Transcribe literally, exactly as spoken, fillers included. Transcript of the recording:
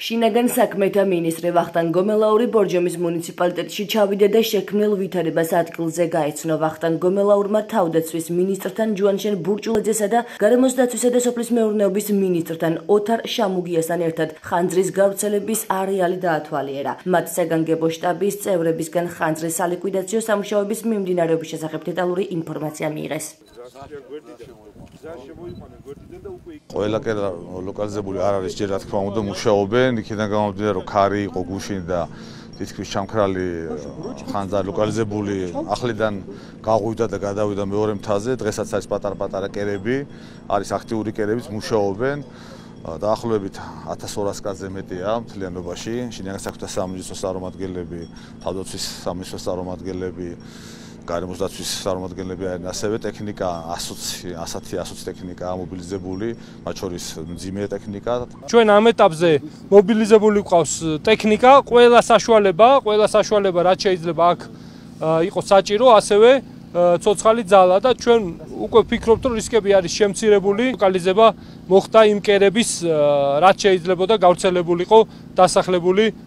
შინაგან საქმეთა მინისტრი ვახტანგ გომელაური ბორჯომის მუნიციპალიტეტში ჩავიდა და შექმნილ ვითარებას ადგილზე გაეცნო. ვახტანგ გომელაურმა თავდაცვის მინისტრთან ჯუანშენ ბურჭულაძესა და გარემოს დაცვისა და სოფლის მეურნეობის მინისტრთან ოთარ შამუგიასთან ერთად ხანძრის გავრცელების არეალი დაათვალიერა. მათ საგანგებო შტაბის წევრებისგან ხანძრის სალიკვიდაციო სამუშაოების მიმდინარეობის შესახებ დეტალური ინფორმაცია მიიღეს. ყველა ლოკალიზებული არ არის ჯერ რა თქმა უნდა მუშაობენ, იქიდან გამომდინარე რომ ქარი იყო გუშინ და თითქმის ჩამქრალი ხანძარი ლოკალიზებული ახლიდან გაღვივდა და გადავიდა მეორე მთაზე, დღესაც არის პატარ-პატარა კერები, არის აქტიური კერებიც მუშაობენ. დაახლოებით ათას ორას კაცზე მეტია მთლიანობაში, შინაგან საქმეთა სამინისტროს წარმომადგენლები, თავდაცვის სამინისტროს წარმომადგენლები, გარემოს დაცვის წარმომადგენლები არიან, ასევე ტექნიკა ასათი ასოცი ტექნიკაა მობილიზებული, მათ შორის მძიმე ტექნიკა. ჩვენ ამ ეტაპზე მობილიზებული გვყავს ტექნიკა, ყველა საშუალება, ყველა საშუალება რაც შეიძლება აქ იყოს საჭირო, ასევე ცოცხალი ძალა და ჩვენ უკვე ვფიქრობთ, რომ რისკები არის შემცირებული, ლოკალიზება მოხდა იმ კერების რაც შეიძლებოდა გავრცელებულიყო დასახლებული